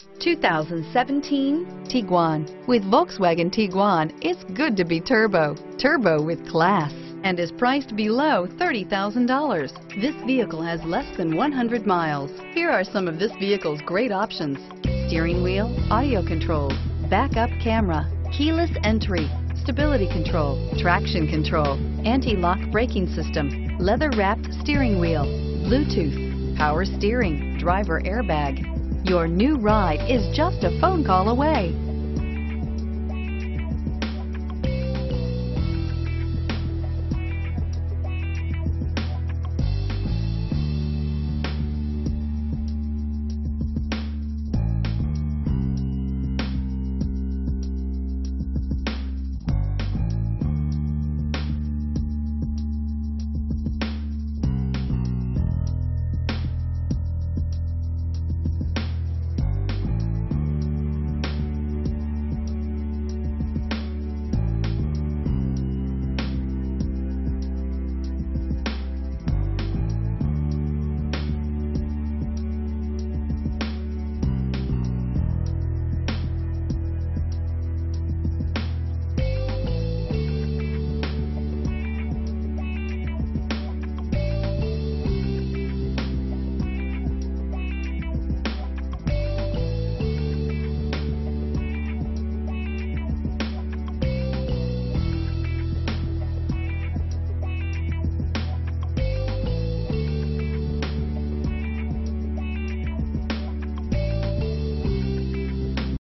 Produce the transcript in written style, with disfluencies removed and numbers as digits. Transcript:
2017 Tiguan. With Volkswagen Tiguan, it's good to be turbo. Turbo with class, and is priced below $30,000. This vehicle has less than 100 miles. Here are some of this vehicle's great options: steering wheel audio controls, backup camera, keyless entry, stability control, traction control, anti-lock braking system, leather-wrapped steering wheel, Bluetooth, power steering, driver airbag. Your new ride is just a phone call away.